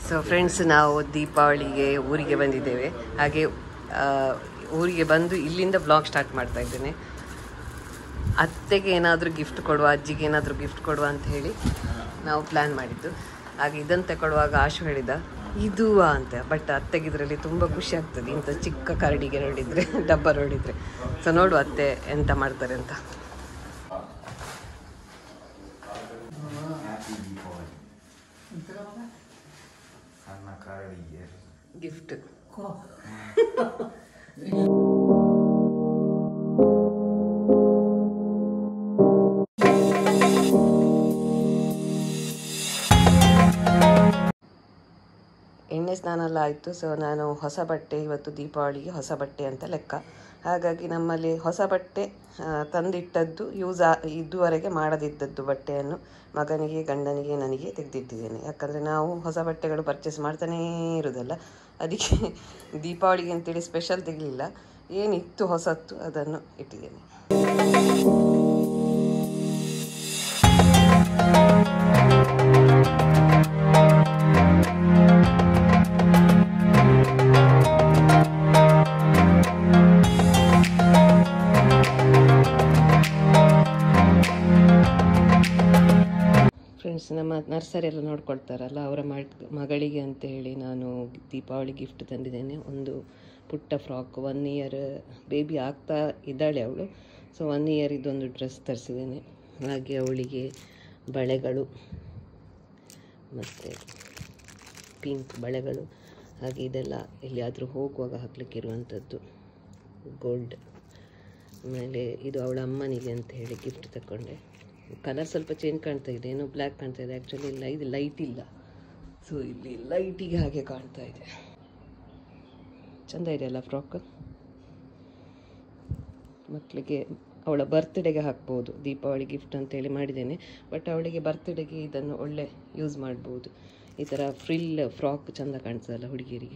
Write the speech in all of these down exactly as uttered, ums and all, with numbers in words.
So friends, ನಾವು ದೀಪಾವಳಿಗೆ ಊರಿಗೆ ಬಂದಿದ್ದೇವೆ. ಹಾಗೆ ಊರಿಗೆ ಬಂದು ಇಲ್ಲಿಂದ ಬ್ಲಾಗ್ ಸ್ಟಾರ್ಟ್ ಮಾಡ್ತಾ ಇದ್ದೇನೆ. ಅತ್ತೆಗೆ ಏನಾದರೂ ಗಿಫ್ಟ್ ಕೊಡುವ, ಅಜ್ಜಿಗೆ ಏನಾದರೂ ಗಿಫ್ಟ್ ಕೊಡುವ ಅಂತ ಹೇಳಿ ನಾವು ಪ್ಲ್ಯಾನ್ ಮಾಡಿದ್ದು. ಹಾಗೆ ಇದನ್ನು ತಗೊಳ್ಳುವಾಗ ಆಶು ಹೇಳಿದ ಇದು ಅಂತ. ಬಟ್ ಅತ್ತೆಗೆ ಇದರಲ್ಲಿ ತುಂಬ ಖುಷಿ ಆಗ್ತದೆ ಇಂಥ ಚಿಕ್ಕ ಕರಡಿಗೆ ನೋಡಿದರೆ, ಡಬ್ಬ ನೋಡಿದರೆ. ಸೊ ನೋಡು ಅತ್ತೆ ಎಂತ ಮಾಡ್ತಾರೆ ಅಂತ. ಗಿಫ್ಟ್ ಎಣ್ಣೆ ಸ್ನಾನ ಎಲ್ಲ ಆಯಿತು. ಸೊ ನಾನು ಹೊಸ ಬಟ್ಟೆ, ಇವತ್ತು ದೀಪಾವಳಿಗೆ ಹೊಸ ಬಟ್ಟೆ ಅಂತ ಲೆಕ್ಕ. ಹಾಗಾಗಿ ನಮ್ಮಲ್ಲಿ ಹೊಸ ಬಟ್ಟೆ ತಂದಿಟ್ಟದ್ದು, ಯೂಸ್ ಆ ಇದುವರೆಗೆ ಮಾಡದಿದ್ದದ್ದು ಬಟ್ಟೆಯನ್ನು ಮಗನಿಗೆ, ಗಂಡನಿಗೆ, ನನಗೆ ತೆಗೆದಿಟ್ಟಿದ್ದೇನೆ. ಯಾಕಂದರೆ ನಾವು ಹೊಸ ಬಟ್ಟೆಗಳು ಪರ್ಚೇಸ್ ಮಾಡ್ತಾನೇ ಇರೋದಲ್ಲ. ಅದಕ್ಕೆ ದೀಪಾವಳಿಗೆ ಅಂತೇಳಿ ಸ್ಪೆಷಲ್ ತೆಗಲಿಲ್ಲ. ಏನಿತ್ತು ಹೊಸತ್ತು ಅದನ್ನು ಇಟ್ಟಿದ್ದೇನೆ. ಫ್ರೆಂಡ್ಸ್, ನಮ್ಮ ನರ್ಸರಿ ಎಲ್ಲ ನೋಡ್ಕೊಳ್ತಾರಲ್ಲ, ಅವರ ಮಗಳಿಗೆ ಅಂತ ಹೇಳಿ ನಾನು ದೀಪಾವಳಿ ಗಿಫ್ಟ್ ತಂದಿದ್ದೇನೆ. ಒಂದು ಪುಟ್ಟ ಫ್ರಾಕ್, ಒನ್ ಇಯರ್ ಬೇಬಿ ಆಗ್ತಾ ಇದ್ದಾಳೆ ಅವಳು. ಸೊ ಒನ್ ಇಯರ್ ಇದೊಂದು ಡ್ರೆಸ್ ತರಿಸಿದ್ದೇನೆ. ಹಾಗೆ ಅವಳಿಗೆ ಬಳೆಗಳು ಮತ್ತು ಪಿಂಕ್ ಬಳೆಗಳು, ಹಾಗೆ ಇದೆಲ್ಲ ಎಲ್ಲಿಯಾದರೂ ಹೋಗುವಾಗ ಹಾಕ್ಲಿಕ್ಕೆ ಇರುವಂಥದ್ದು ಗೋಲ್ಡ್. ಆಮೇಲೆ ಇದು ಅವಳ ಅಮ್ಮನಿಗೆ ಅಂತ ಹೇಳಿ ಗಿಫ್ಟ್ ತಗೊಂಡೆ. ಕಲರ್ ಸ್ವಲ್ಪ ಚೇಂಜ್ ಕಾಣ್ತಾ ಇದೆ, ಏನೋ ಬ್ಲ್ಯಾಕ್ ಕಾಣ್ತಾ ಇದೆ. ಆ್ಯಕ್ಚುಲಿ ಇಲ್ಲ, ಇದು ಲೈಟ್ ಇಲ್ಲ. ಸೊ ಇಲ್ಲಿ ಲೈಟಿಗೆ ಹಾಗೆ ಕಾಣ್ತಾ ಇದೆ. ಚೆಂದ ಇದೆಯಲ್ಲ ಫ್ರಾಕ್. ಮಕ್ಕಳಿಗೆ ಅವಳ ಬರ್ತ್ಡೇಗೆ ಹಾಕ್ಬೋದು, ದೀಪಾವಳಿ ಗಿಫ್ಟ್ ಅಂತೇಳಿ ಮಾಡಿದ್ದೇನೆ. ಬಟ್ ಅವಳಿಗೆ ಬರ್ತ್ಡೇಗೆ ಇದನ್ನು ಒಳ್ಳೆ ಯೂಸ್ ಮಾಡ್ಬೋದು. ಈ ಥರ ಫ್ರಿಲ್ ಫ್ರಾಕ್ ಚೆಂದ ಕಾಣ್ತದಲ್ಲ ಹುಡುಗಿಯರಿಗೆ.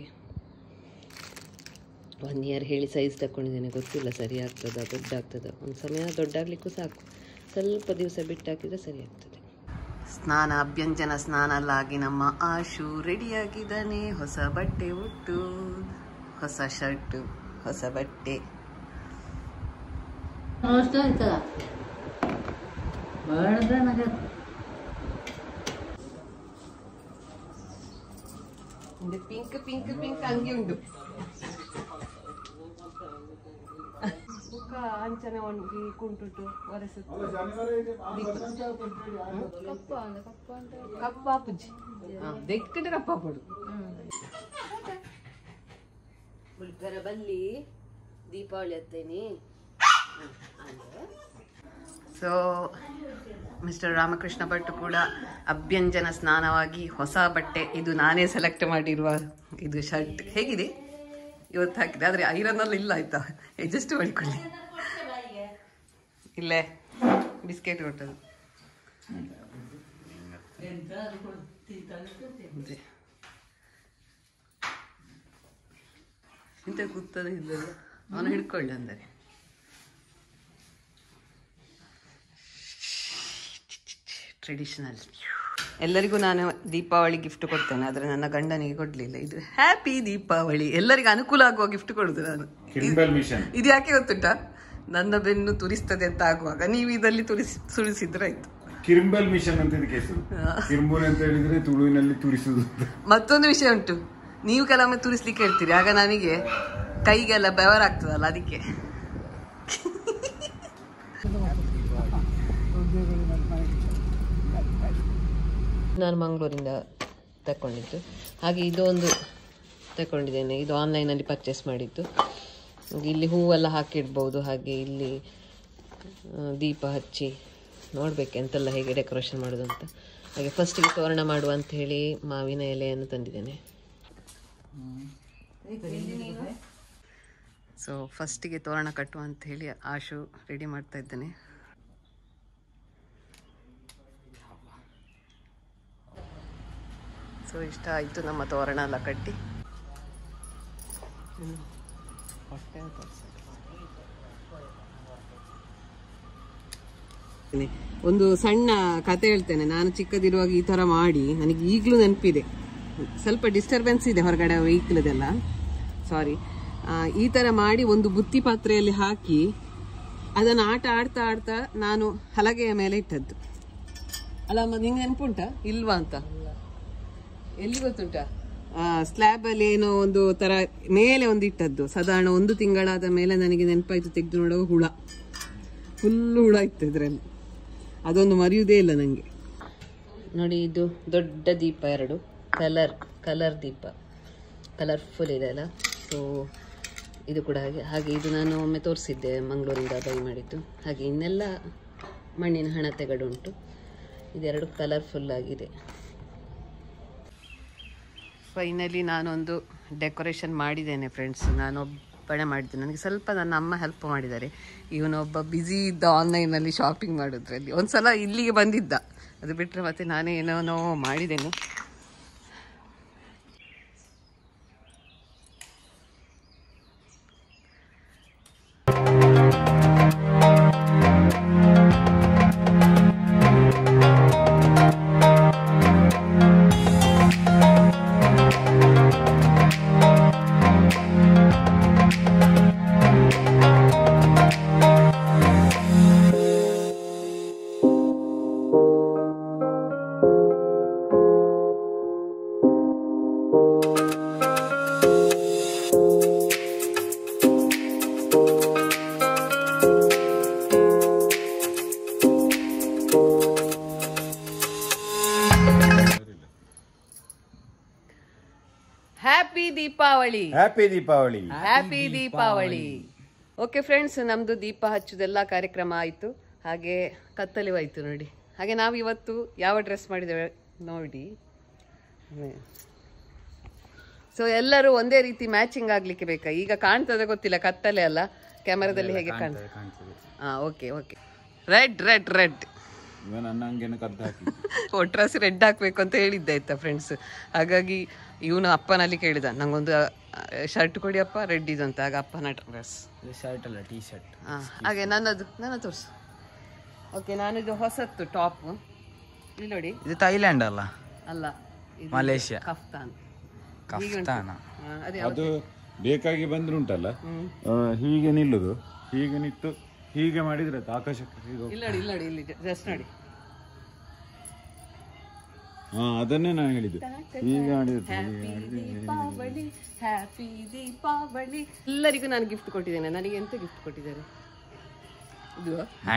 ಒನ್ ಇಯರ್ ಹೇಳಿ ಸೈಜ್ ತಗೊಂಡಿದ್ದೇನೆ, ಗೊತ್ತಿಲ್ಲ ಸರಿ ಆಗ್ತದ ದೊಡ್ಡ ಆಗ್ತದ. ಒಂದು ಸಮಯ ದೊಡ್ಡಾಗಲಿಕ್ಕೂ ಸಾಕು, ಸ್ವಲ್ಪ ದಿವಸ ಬಿಟ್ಟಾಕಿದ್ರೆ ಸರಿ ಆಗ್ತದೆ. ಸ್ನಾನ, ಅಭ್ಯಂಜನ ಸ್ನಾನ ಎಲ್ಲ ಆಗಿ ನಮ್ಮ ಆಶು ರೆಡಿಯಾಗಿದ್ದಾನೆ. ಹೊಸ ಬಟ್ಟೆ ಉಟ್ಟು, ಹೊಸ ಶರ್ಟು, ಹೊಸ ಬಟ್ಟೆ. ಪಿಂಕ್ ಪಿಂಕ್ ಪಿಂಕ್ ಅಂಗಿ ಉಂಟು. ಅಂಚನೆ ಒಣಗಿ ಕುಂಟುಟ್ಟು ಒರೆಸುತ್ತೆ. ಕಪ್ಪ ಪೂಜಿ ದೆಕ್ಕಡೆ ಕಪ್ಪ ಪಡು ಉಳ್ಕರ ಬಲ್ಲಿ ದೀಪಾವಳಿ ಹತ್ತೇನಿ. ಸೊ ಮಿಸ್ಟರ್ ರಾಮಕೃಷ್ಣ ಭಟ್ ಕೂಡ ಅಭ್ಯಂಜನ ಸ್ನಾನವಾಗಿ ಹೊಸ ಬಟ್ಟೆ, ಇದು ನಾನೇ ಸೆಲೆಕ್ಟ್ ಮಾಡಿರುವ ಇದು ಶರ್ಟ್ ಹೇಗಿದೆ ಇವತ್ತು ಹಾಕಿದೆ. ಆದರೆ ಐರನ್ನಲ್ಲಿ ಇಲ್ಲ, ಆಯ್ತಾ, ಅಡ್ಜಸ್ಟ್ ಮಾಡಿಕೊಳ್ಳಿ. ಇಲ್ಲೇ ಬಿಸ್ಕೆಟ್ ಕೊಟ್ಟದು ಇಂಥ ಕೂತದ ಇಲ್ಲ, ಅವನು ಹಿಡ್ಕೊಳ್ಳಿ ಅಂದರೆ. ಟ್ರೆಡಿಷನಲ್. ಎಲ್ಲರಿಗೂ ನಾನು ದೀಪಾವಳಿ ಗಿಫ್ಟ್ ಕೊಡ್ತೇನೆ, ಆದರೆ ನನ್ನ ಗಂಡನಿಗೆ ಕೊಡ್ಲಿಲ್ಲ. ಇದು ಹ್ಯಾಪಿ ದೀಪಾವಳಿ, ಎಲ್ಲರಿಗೂ ಅನುಕೂಲ ಆಗುವ ಗಿಫ್ಟ್ ಕೊಡುದು ನಾನು. ಇದು ಯಾಕೆ ಗೊತ್ತುಂಟಾ, ನನ್ನ ಬೆನ್ನು ತುರಿಸ್ತದೆ ಅಂತ ಆಗುವಾಗ ನೀವು ಇದರಲ್ಲಿ ತುರಿಸಿ ಸುರಿಸಿದ್ರೆ ಆಯ್ತು. ಕಿರಿಂಬಲ್ ಮಿಷನ್ ಅಂತ ಇದಕ್ಕೆ ಹೆಸರು. ಕಿರಿಂಬಲ್ ಅಂತ ಹೇಳಿದ್ರೆ ತುಳುವಿನಲ್ಲಿ ತುರಿಸುವುದು. ಮತ್ತೊಂದು ವಿಷಯ ಉಂಟು, ನೀವು ಕೆಲವೊಮ್ಮೆ ತುರಿಸ್ಲಿಕ್ಕೆ ಹೇಳ್ತೀರಿ, ಆಗ ನನಗೆ ಕೈಗೆಲ್ಲ ಬೆವರಾಗ್ತದಲ್ಲ, ಅದಕ್ಕೆ. ನಾನು ಮಂಗಳೂರಿಂದ ತಗೊಂಡಿದ್ದು. ಹಾಗೆ ಇದೊಂದು ತಗೊಂಡಿದ್ದೇನೆ, ಇದು ಆನ್ಲೈನಲ್ಲಿ ಪರ್ಚೇಸ್ ಮಾಡಿದ್ದು. ಇಲ್ಲಿ ಹೂವೆಲ್ಲ ಹಾಕಿಡ್ಬೋದು. ಹಾಗೆ ಇಲ್ಲಿ ದೀಪ ಹಚ್ಚಿ ನೋಡ್ಬೇಕು ಎಂತೆಲ್ಲ ಹೇಗೆ ಡೆಕೋರೇಷನ್ ಮಾಡೋದು ಅಂತ. ಹಾಗೆ ಫಸ್ಟಿಗೆ ತೋರಣ ಮಾಡುವ ಅಂತ ಹೇಳಿ ಮಾವಿನ ಎಲೆಯನ್ನು ತಂದಿದ್ದೇನೆ. ಸೊ ಫಸ್ಟಿಗೆ ತೋರಣ ಕಟ್ಟುವ ಅಂತ ಹೇಳಿ ಆಶು ರೆಡಿ ಮಾಡ್ತಾ ಇದ್ದೇನೆ. ಸೊ ಇಷ್ಟ ಆಯಿತು ನಮ್ಮ ತೋರಣ ಎಲ್ಲ ಕಟ್ಟಿ. ಒಂದು ಸಣ್ಣ ಕತೆ ಹೇಳ್ತೇನೆ. ನಾನು ಚಿಕ್ಕದಿರುವಾಗ ಈ ಥರ ಮಾಡಿ ನನಗೆ ಈಗಲೂ ನೆನಪಿದೆ. ಸ್ವಲ್ಪ ಡಿಸ್ಟರ್ಬೆನ್ಸ್ ಇದೆ ಹೊರಗಡೆ ವೆಹಿಕಲ್ದೆಲ್ಲ, ಸಾರಿ. ಈ ತರ ಮಾಡಿ ಒಂದು ಬುತ್ತಿ ಪಾತ್ರೆಯಲ್ಲಿ ಹಾಕಿ ಅದನ್ನು ಆಟ ಆಡ್ತಾ ಆಡ್ತಾ ನಾನು ಹಲಗೆಯ ಮೇಲೆ ಇಟ್ಟದ್ದು ಅಲ್ಲ. ನಿಂಗೆ ನೆನಪುಂಟ ಇಲ್ವಾ ಅಂತ? ಎಲ್ಲಿ ಗೊತ್ತುಂಟ, ಸ್ಲ್ಯಾಬ್ ಅಲ್ಲಿ ಏನೋ ಒಂದು ತರ ಮೇಲೆ ಒಂದು ಇಟ್ಟದ್ದು. ಸಾಧಾರಣ ಒಂದು ತಿಂಗಳಾದ ಮೇಲೆ ನನಗೆ ನೆನಪಾಯ್ತು, ತೆಗೆದು ನೋಡುವ ಹುಳ, ಫುಲ್ಲು ಹುಳ ಇತ್ತು ಇದರಲ್ಲಿ. ಅದೊಂದು ಮರೆಯುವುದೇ ಇಲ್ಲ ನನಗೆ. ನೋಡಿ, ಇದು ದೊಡ್ಡ ದೀಪ, ಎರಡು ಕಲರ್ ಕಲರ್ ದೀಪ, ಕಲರ್ಫುಲ್ ಇದೆ ಅಲ್ಲ. ಸೊ ಇದು ಕೂಡ ಹಾಗೆ ಹಾಗೆ ಇದು ನಾನು ಒಮ್ಮೆ ತೋರಿಸಿದ್ದೆ, ಮಂಗಳೂರಿಂದ ಬೈ ಮಾಡಿದ್ದು. ಹಾಗೆ ಇನ್ನೆಲ್ಲ ಮಣ್ಣಿನ ಹಣತೆಗಳುಂಟು. ಇದೆರಡು ಕಲರ್ಫುಲ್ ಆಗಿದೆ. ಫೈನಲಿ ನಾನೊಂದು ಡೆಕೋರೇಷನ್ ಮಾಡಿದ್ದೇನೆ ಫ್ರೆಂಡ್ಸ್. ನಾನೊಬ್ಬನೇ ಮಾಡಿದ್ದೆ, ನನಗೆ ಸ್ವಲ್ಪ ನನ್ನ ಅಮ್ಮ ಹೆಲ್ಪ್ ಮಾಡಿದ್ದಾರೆ. ಇವನೊಬ್ಬ ಬ್ಯುಸಿ ಇದ್ದ ಆನ್ಲೈನಲ್ಲಿ ಶಾಪಿಂಗ್ ಮಾಡೋದ್ರಲ್ಲಿ. ಒಂದು ಸಲ ಇಲ್ಲಿಗೆ ಬಂದಿದ್ದ, ಅದು ಬಿಟ್ಟರೆ ಮತ್ತೆ ನಾನೇ ಏನೋ ಮಾಡಿದ್ದೇನೆ. Happy Deepavali, happy Deepavali, happy Deepavali. Okay friends, ನಮ್ದು ದೀಪ ಹಚ್ಚುದೆಲ್ಲ ಕಾರ್ಯಕ್ರಮ ಆಯಿತು. ಹಾಗೆ ಕತ್ತಲಿವಾಯ್ತು ನೋಡಿ. ಹಾಗೆ ನಾವು ಇವತ್ತು ಯಾವ ಡ್ರೆಸ್ ಮಾಡಿದ್ದೇವೆ ನೋಡಿ. ಸೊ ಎಲ್ಲರೂ ಒಂದೇ ರೀತಿ ಮ್ಯಾಚಿಂಗ್ ಆಗ್ಲಿಕ್ಕೆ ಬೇಕಾ? ಈಗ ಕಾಣ್ತದೆ ಗೊತ್ತಿಲ್ಲ, ಕತ್ತಲೆ ಅಲ್ಲ, ಕ್ಯಾಮರಾದಲ್ಲಿ ಹೇಗೆ ಕಾಣ್ತದೆ? ಹಾ, okay okay. Red red red dress red ಹಾಕ್ಬೇಕು ಅಂತ ಹೇಳಿದ್ದೆ ಆಯ್ತಾ ಫ್ರೆಂಡ್ಸ್. ಹಾಗಾಗಿ ಇವನು ಅಪ್ಪನಲ್ಲಿ ಕೇಳಿದ, ನಂಗೊಂದು ಶರ್ಟ್ ಕೊಡಿ ಅಪ್ಪ, ರೆಡ್ ಇದು ಅಂತ. ಆಗ ಅಪ್ಪನ ಡ್ರೆಸ್, ಶರ್ಟ್ ಅಲ್ಲ ಟೀ ಶರ್ಟ್. ಹಾಂ, ಹಾಗೆ ನನ್ನದು ನನ್ನ ತೋರಿಸು. ಓಕೆ, ನಾನಿದು ಹೊಸತ್ತು ಟಾಪ್. ಇಲ್ಲಿ ನೋಡಿ, ಇದು ಥೈಲ್ಯಾಂಡ್ ಅಲ್ಲ? ಅಲ್ಲ, ಮಲೇಷ್ಯಾ, ಕಫ್ತಾನ್. ಕಫ್ತಾನ. ಅದು ಬೇಕಾಗಿ ಬಂದ್ರುಂಟಲ್ಲ, ಹೀಗೆ ನಿಲ್ಲುದು, ಹೀಗೆ ನಿಂತು ಹೀಗೆ ಮಾಡಿದ್ರೆ ಆಕಾಶಕ್ಕೆ ಇಲ್ಲ ನೋಡಿ, ಇಲ್ಲ ನೋಡಿ, ಇಲ್ಲಿ ಜಸ್ಟ್ ನೋಡಿ. ಹಾ, ಅದನ್ನೇ ನಾನು ಹೇಳಿದ್ದು. ಈಗ ದೀಪಾವಳಿ, ಹ್ಯಾಪಿ ದೀಪಾವಳಿ. ಎಲ್ಲರಿಗೂ ನಾನು ಗಿಫ್ಟ್ ಕೊಟ್ಟಿದ್ದೇನೆ. ನನಗೆ ಎಂತ ಗಿಫ್ಟ್ ಕೊಟ್ಟಿದ್ದಾರೆ? ಇದು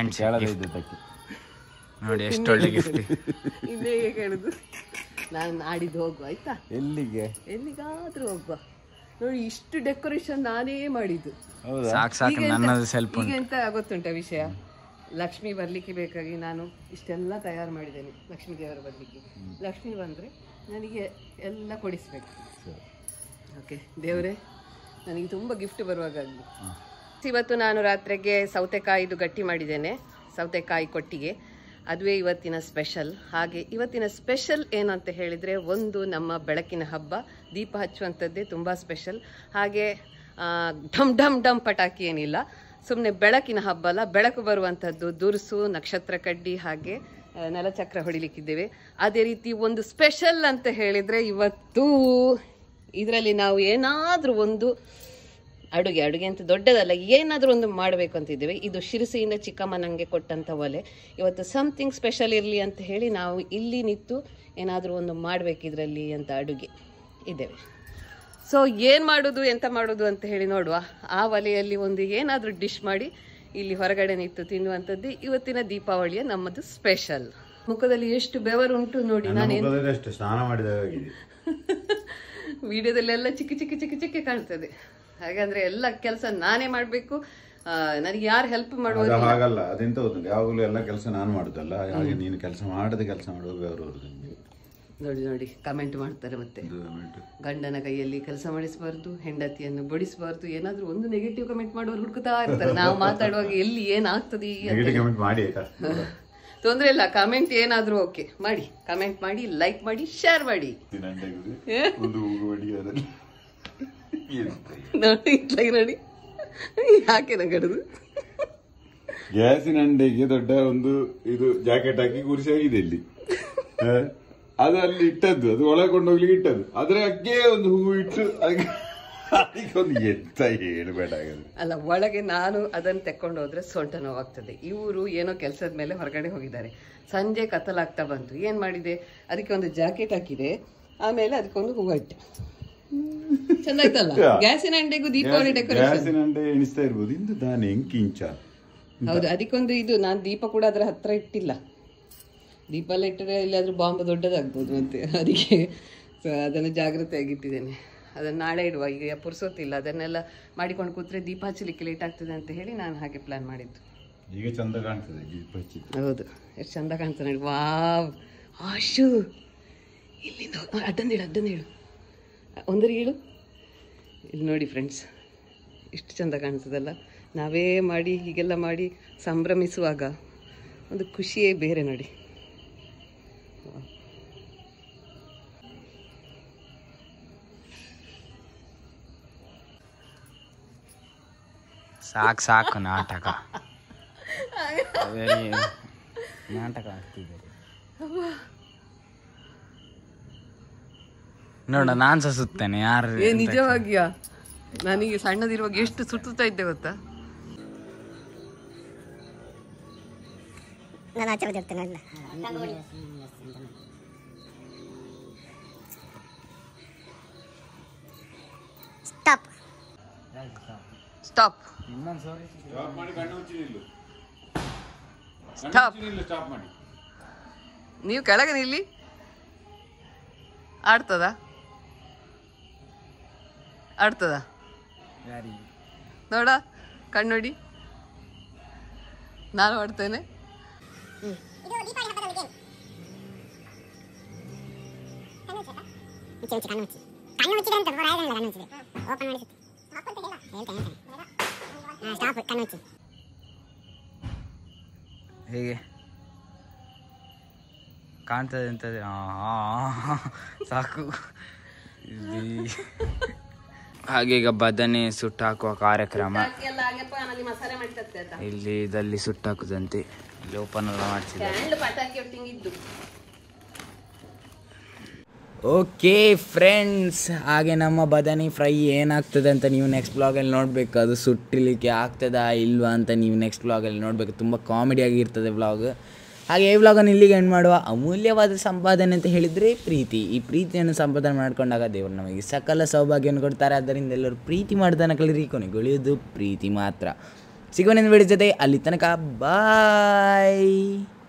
ನೋಡಿ, ಎಷ್ಟು ಒಳ್ಳೆ ಗಿಫ್ಟ್. ಇದೇ ಕೇಳುದು. ನಾನು ನಾಡಿದ್ದು ಹೋಗುವ ಆಯ್ತಾ? ಎಲ್ಲಿಗೆ? ಎಲ್ಲಿಗಾದ್ರೂ ಹೋಗುವ. ನೋಡಿ, ಇಷ್ಟು ಡೆಕೋರೇಷನ್ ನಾನೇ ಮಾಡಿದ್ದು. ಸಾಕು ಸಾಕು, ನನ್ನದು ಸ್ವಲ್ಪ. ಈಗ ಎಂತ ಗೊತ್ತುಂಟ ವಿಷಯ, ಲಕ್ಷ್ಮಿ ಬರ್ಲಿಕ್ಕೆ ಬೇಕಾಗಿ ನಾನು ಇಷ್ಟೆಲ್ಲ ತಯಾರು ಮಾಡಿದ್ದೇನೆ. ಲಕ್ಷ್ಮೀ ದೇವರ ಬರ್ಲಿಕ್ಕೆ, ಲಕ್ಷ್ಮಿ ಬಂದರೆ ನನಗೆ ಎಲ್ಲ ಕೊಡಿಸ್ಬೇಕು. ಓಕೆ ದೇವರೇ, ನನಗೆ ತುಂಬ ಗಿಫ್ಟ್ ಬರುವಾಗ ಅಲ್ಲಿ. ಇವತ್ತು ನಾನು ರಾತ್ರಿಗೆ ಸೌತೆಕಾಯಿದು ಗಟ್ಟಿ ಮಾಡಿದ್ದೇನೆ, ಸೌತೆಕಾಯಿ ಕೊಟ್ಟಿಗೆ. ಅದುವೇ ಇವತ್ತಿನ ಸ್ಪೆಷಲ್. ಹಾಗೆ ಇವತ್ತಿನ ಸ್ಪೆಷಲ್ ಏನಂತ ಹೇಳಿದರೆ, ಒಂದು ನಮ್ಮ ಬೆಳಕಿನ ಹಬ್ಬ, ದೀಪ ಹಚ್ಚುವಂಥದ್ದೇ ತುಂಬ ಸ್ಪೆಷಲ್. ಹಾಗೆ ಢಮ್ ಢಮ್ ಢಮ್ ಪಟಾಕಿ ಏನಿಲ್ಲ, ಸುಮ್ಮನೆ ಬೆಳಕಿನ ಹಬ್ಬ ಅಲ್ಲ, ಬೆಳಕು ಬರುವಂಥದ್ದು, ದುರ್ಸು, ನಕ್ಷತ್ರ ಕಡ್ಡಿ, ಹಾಗೆ ನೆಲಚಕ್ರ ಹೊಡಿಲಿಕ್ಕಿದ್ದೇವೆ. ಅದೇ ರೀತಿ ಒಂದು ಸ್ಪೆಷಲ್ ಅಂತ ಹೇಳಿದರೆ, ಇವತ್ತು ಇದರಲ್ಲಿ ನಾವು ಏನಾದರೂ ಒಂದು ಅಡುಗೆ ಅಡುಗೆ ಅಂತ ದೊಡ್ಡದಲ್ಲ, ಏನಾದರೂ ಒಂದು ಮಾಡಬೇಕು ಅಂತಿದ್ದೇವೆ. ಇದು ಶಿರಸಿಯಿಂದ ಚಿಕ್ಕಮ್ಮ ನನಗೆ ಕೊಟ್ಟಂಥ ಒಲೆ. ಇವತ್ತು ಸಮಥಿಂಗ್ ಸ್ಪೆಷಲ್ ಇರಲಿ ಅಂತ ಹೇಳಿ ನಾವು ಇಲ್ಲಿ ನಿಂತು ಏನಾದರೂ ಒಂದು ಮಾಡಬೇಕು ಇದರಲ್ಲಿ ಅಂತ ಅಡುಗೆ ಇದ್ದೇವೆ. ಸೊ ಏನು ಮಾಡೋದು, ಎಂತ ಮಾಡೋದು ಅಂತ ಹೇಳಿ ನೋಡುವ. ಆ ಒಲೆಯಲ್ಲಿ ಒಂದು ಏನಾದರೂ ಡಿಶ್ ಮಾಡಿ ಇಲ್ಲಿ ಹೊರಗಡೆ ನಿಂತು ತಿನ್ನುವಂಥದ್ದು ಇವತ್ತಿನ ದೀಪಾವಳಿಯ ನಮ್ಮದು ಸ್ಪೆಷಲ್. ಮುಖದಲ್ಲಿ ಎಷ್ಟು ಬೆವರುಂಟು ನೋಡಿ. ನಾನೇನು ಸ್ನಾನ ಮಾಡಿದ ವಿಡಿಯೋದಲ್ಲೆಲ್ಲ ಚಿಕ್ಕ ಚಿಕ್ಕ ಚಿಕ್ಕ ಚಿಕ್ಕ ಕಾಣ್ತದೆ. ಹಾಗಂದ್ರೆ ಎಲ್ಲ ಕೆಲಸ ನಾನೇ ಮಾಡಬೇಕು, ನನಗೆ ಯಾರು ಹೆಲ್ಪ್ ಮಾಡುವುದು ಹಾಗಲ್ಲ. ಅದೆಂತ ಗೊತ್ತುಂಟು, ಯಾವಾಗಲೂ ಎಲ್ಲ ಕೆಲಸ ನಾನು ಮಾಡುದಲ್ಲ, ಹಾಗೆ ನೀನು ಕೆಲಸ ಮಾಡದೆ ಕೆಲಸ ಮಾಡುವಾಗ ಅವರು ನೋಡಿ ನೋಡಿ ಕಮೆಂಟ್ ಮಾಡ್ತಾರೆ. ಮತ್ತೆ ಗಂಡನ ಕೈಯಲ್ಲಿ ಕೆಲಸ ಮಾಡಿಸಬಾರ್ದು, ಹೆಂಡತಿಯನ್ನು ಬಡಿಸಬಾರ್ದು, ಏನಾದ್ರೂ ಒಂದು ನೆಗೆಟಿವ್ ಕಮೆಂಟ್ ಮಾಡೋರು ಹುಡುಕ್ತಾ ಇರ್ತಾರೆ. ನಾವು ಮಾತಾಡುವಾಗ ಎಲ್ಲಿ ಏನಾಗ್ತದೆ ಮಾಡಿ, ತೊಂದ್ರೆ ಇಲ್ಲ. ಕಮೆಂಟ್ ಏನಾದ್ರೂ ಓಕೆ ಮಾಡಿ, ಕಮೆಂಟ್ ಮಾಡಿ, ಲೈಕ್ ಮಾಡಿ, ಶೇರ್ ಮಾಡಿ. ನೋಡಿ ನೋಡಿ ಯಾಕೆ ನಗಡುದು. ಗ್ಯಾಸಿನ ಅಂಡೆಗೆ ದೊಡ್ಡ ಒಂದು ಇದು ಜಾಕೆಟ್ ಹಾಕಿ ಕೂರಿಸಿ ಆಗಿದೆ ಇಲ್ಲಿ. ಅದು ಅಲ್ಲಿ ಇಟ್ಟದ್ದು, ಅದು ಒಳಗೊಂಡು ಹೋಗ್ಲಿಕ್ಕೆ ಇಟ್ಟದ್ದು. ಅದ್ರ ಅಗ್ಗೆ ಒಂದು ಹೂವು ಇಟ್ಟು ಅದಕ್ಕೆ ಅದಕ್ಕೊಂದು ಎಂತ ಹೇಳ್ಬೇಡ. ಅಲ್ಲ, ಒಳಗೆ ನಾನು ಅದನ್ನು ತೆಕ್ಕೊಂಡು ಹೋದ್ರೆ ಸೊಂಟ ನೋವಾಗ್ತದೆ. ಇವರು ಏನೋ ಕೆಲಸದ ಮೇಲೆ ಹೊರಗಡೆ ಹೋಗಿದ್ದಾರೆ. ಸಂಜೆ ಕತ್ತಲಾಗ್ತಾ ಬಂತು, ಏನ್ ಮಾಡಿದೆ, ಅದಕ್ಕೆ ಒಂದು ಜಾಕೆಟ್ ಹಾಕಿದೆ, ಆಮೇಲೆ ಅದಕ್ಕೊಂದು ಹೂವು ಇಟ್ಟೆ. ಚಂದ ಆಯ್ತಲ್ಲ? ಗ್ಯಾಸಿನ ಅಂಡೆಗೂ ದೀಪಾವಳಿ ಡೆಕೋರೇಷನ್. ಗ್ಯಾಸಿನ ಅಂಡೆ ಎಣಿಸ್ತಾ ಇರ್ಬೋದು, ಇಂದು ದಾನೆ ಎಂಕಿಂಚ. ಹೌದು, ಅದಕ್ಕೊಂದು ಇದು ನಾನು ದೀಪ ಕೂಡ ಅದರ ಹತ್ರ ಇಟ್ಟಿಲ್ಲ. ದೀಪ ಎಲ್ಲ ಇಟ್ಟರೆ ಇಲ್ಲಾದ್ರೂ ಬಾಂಬ್ ದೊಡ್ಡದಾಗ್ಬೋದು ಮತ್ತೆ, ಅದಕ್ಕೆ ಸೊ ಅದನ್ನು ಜಾಗ್ರತೆಯಾಗಿಟ್ಟಿದ್ದೇನೆ. ಅದನ್ನು ನಾಳೆ ಇಡುವ, ಈಗ ಪುರ್ಸೋತಿಲ್ಲ. ಅದನ್ನೆಲ್ಲ ಮಾಡಿಕೊಂಡು ಕೂತ್ರೆ ದೀಪ ಹಚ್ಚಲಿಕ್ಕೆ ಲೇಟ್ ಆಗ್ತದೆ ಅಂತ ಹೇಳಿ ನಾನು ಹಾಗೆ ಪ್ಲಾನ್ ಮಾಡಿದ್ದು. ಈಗ ಚಂದ ಕಾಣ್ತದೆ ದೀಪ ಹಚ್ಚಿ. ಹೌದು, ಎಷ್ಟು ಚಂದ ಕಾಣ್ತದೆ. ವಾವ್ ಆಶು, ಇಲ್ಲಿಂದ ಅಡ್ಡಂದು ಹೇಳು, ಅಡ್ಡಂದು ಹೇಳು, ಒಂದರಿ ಹೇಳು. ಇಲ್ಲಿ ನೋಡಿ ಫ್ರೆಂಡ್ಸ್, ಇಷ್ಟು ಚಂದ ಕಾಣ್ತದಲ್ಲ. ನಾವೇ ಮಾಡಿ ಹೀಗೆಲ್ಲ ಮಾಡಿ ಸಂಭ್ರಮಿಸುವಾಗ ಒಂದು ಖುಷಿಯೇ ಬೇರೆ ನೋಡಿ. ಸಾಕು ಸಾಕು ನಾಟಕ, ನಾಟಕ ಆಗ್ತಿದ್ದಾರೆ ನೋಡ. ನಾನ್ ಸಹ ಸುತ್ತೇನೆ. ಯಾರು ಏ ನಿಜವಾಗಿಯಾ? ನನಗೆ ಸಣ್ಣದಿರುವಾಗ ಎಷ್ಟು ಸುತ್ತುತ್ತಾ ಇದ್ದೆ ಗೊತ್ತಾ? ನಾನು ಆಚೆ ಹೋಗ್ತೇನೆ. Stop stop stop. ನೀವು ಕೆಳಗೆ ನಿಲ್ಲಿ. ಆಡ್ತದ ಆಡ್ತದ ನೋಡ, ಕಣ್ಣೊಡಿ, ನಾನು ಆಡ್ತೇನೆ. ಹೇಗೆ ಕಾಣ್ತದೆ ಅಂತದೆ? ಸಾಕು. ಹಾಗೆ ಈಗ ಬದನೆ ಸುಟ್ಟಾಕುವ ಕಾರ್ಯಕ್ರಮ ಇಲ್ಲಿ ಇದಲ್ಲಿ ಸುಟ್ಟಾಕುದಂತೆ. ಇಲ್ಲಿ ಓಪನ್ ಎಲ್ಲ ಮಾಡ್ತಿದ್ದಾರೆ. ಓಕೆ ಫ್ರೆಂಡ್ಸ್, ಹಾಗೆ ನಮ್ಮ ಬದನೆ ಫ್ರೈ ಏನಾಗ್ತದೆ ಅಂತ ನೀವು ನೆಕ್ಸ್ಟ್ ಬ್ಲಾಗಲ್ಲಿ ನೋಡಬೇಕು. ಅದು ಸುಟ್ಟಿಲಿಕ್ಕೆ ಆಗ್ತದಾ ಇಲ್ವಾ ಅಂತ ನೀವು ನೆಕ್ಸ್ಟ್ ಬ್ಲಾಗಲ್ಲಿ ನೋಡಬೇಕು. ತುಂಬ ಕಾಮಿಡಿಯಾಗಿರ್ತದೆ ವ್ಲಾಗ್. ಹಾಗೆ ಈ ವ್ಲಾಗನ್ನು ಇಲ್ಲಿಗೆ ಎಂಡ್ ಮಾಡುವ. ಅಮೂಲ್ಯವಾದ ಸಂಪಾದನೆ ಅಂತ ಹೇಳಿದರೆ ಪ್ರೀತಿ. ಈ ಪ್ರೀತಿಯನ್ನು ಸಂಪಾದನೆ ಮಾಡಿಕೊಂಡಾಗ ದೇವರು ನಮಗೆ ಸಕಲ ಸೌಭಾಗ್ಯವನ್ನು ಕೊಡ್ತಾರೆ. ಆದ್ದರಿಂದ ಎಲ್ಲರೂ ಪ್ರೀತಿ ಮಾಡ್ತಾನೆ ಕಲಿರಿ. ಕೊನೆಗೊಳಿಯೋದು ಪ್ರೀತಿ ಮಾತ್ರ. ಸಿಗುವನೆಂದು ಬಿಡಿಸದೆ ಅಲ್ಲಿ ತನಕ ಬಾಯ್.